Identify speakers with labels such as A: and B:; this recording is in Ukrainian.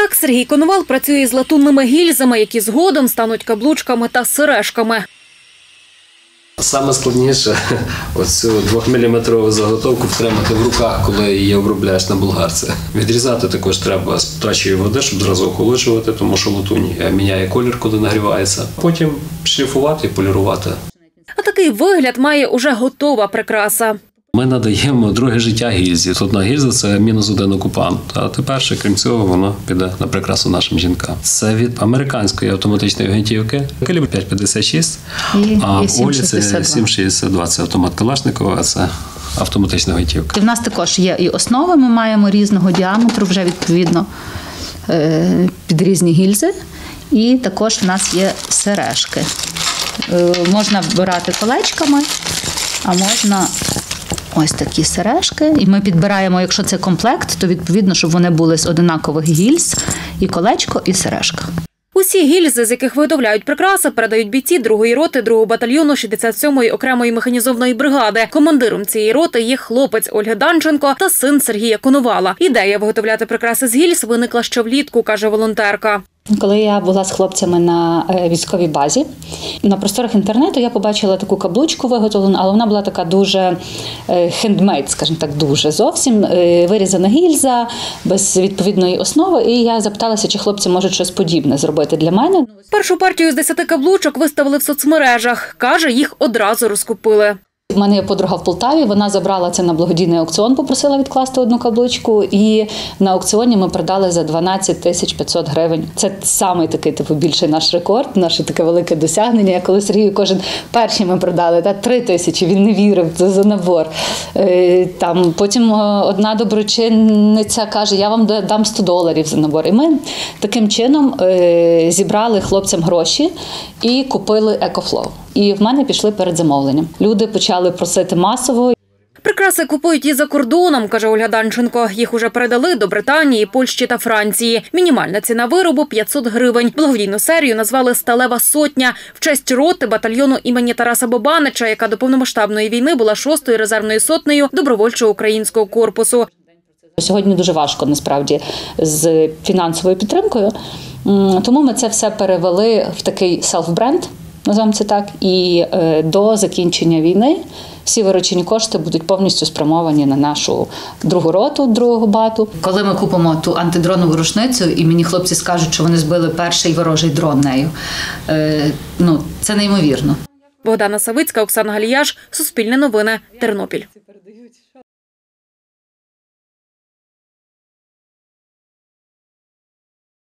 A: Так, Сергій Коновал працює з латунними гільзами, які згодом стануть каблучками та сережками.
B: Саме складніше оцю 2-міліметрову заготовку втримати в руках, коли її обробляєш на болгарці. Відрізати також треба з птачої води, щоб зразу охолоджувати, тому що латунь міняє колір, коли нагрівається. Потім шліфувати і полірувати.
A: А такий вигляд має уже готова прикраса.
B: Ми надаємо друге життя гільзі. Одна гільза – це -1 окупант. А тепер, ще, крім цього, воно піде на прикрасу нашим жінкам. Це від американської автоматичної гвинтівки. Калібр 5,56, а в Олі це 7,62. Це автомат Калашникова, а це автоматична гвинтівка.
C: В нас також є і основи, ми маємо різного діаметру, вже відповідно під різні гільзи. І також в нас є сережки. Можна брати колечками, а можна ось такі сережки. І ми підбираємо, якщо це комплект, то відповідно, щоб вони були з однакових гільз, і колечко, і сережка.
A: Усі гільзи, з яких виготовляють прикраси, передають бійці 2-ї роти 2-го батальйону 67-ї окремої механізованої бригади. Командиром цієї роти є хлопець Ольги Данченко та син Сергія Коновала. Ідея виготовляти прикраси з гільз виникла ще влітку, каже волонтерка.
C: Коли я була з хлопцями на військовій базі, на просторах інтернету я побачила таку каблучку виготовлену, але вона була така дуже хендмейд, скажімо так, дуже зовсім. Вирізана гільза, без відповідної основи. І я запиталася, чи хлопці можуть щось подібне зробити для мене.
A: Першу партію з 10 каблучок виставили в соцмережах. Каже, їх одразу розкупили.
C: У мене є подруга в Полтаві, вона забрала це на благодійний аукціон, попросила відкласти одну каблучку, і на аукціоні ми продали за 12 500 гривень. Це самий такий більший наш рекорд, наше таке велике досягнення. Я коли Сергію кожен перші ми продали, 3 тисячі, він не вірив, це за набор. Потім одна доброчинниця каже, я вам дам $100 за набор. І ми таким чином зібрали хлопцям гроші і купили EcoFlow. І в мене пішли передзамовлення. Люди почали просити масово.
A: Прикраси купують і за кордоном, каже Ольга Данченко. Їх уже передали до Британії, Польщі та Франції. Мінімальна ціна виробу – 500 гривень. Благодійну серію назвали «Сталева сотня» в честь роти батальйону імені Тараса Бобанича, яка до повномасштабної війни була 6-ю резервною сотнею добровольчого українського корпусу.
C: Сьогодні дуже важко, насправді, з фінансовою підтримкою. Тому ми це все перевели в такий селф-бренд, називаємо це так, і до закінчення війни всі виручені кошти будуть повністю спрямовані на нашу 2-гу роту 2-го бату. Коли ми купимо ту антидронову рушницю, і мені хлопці скажуть, що вони збили перший ворожий дрон нею, це неймовірно.
A: Богдана Савицька, Оксана Галіяш, Суспільне новини, Тернопіль.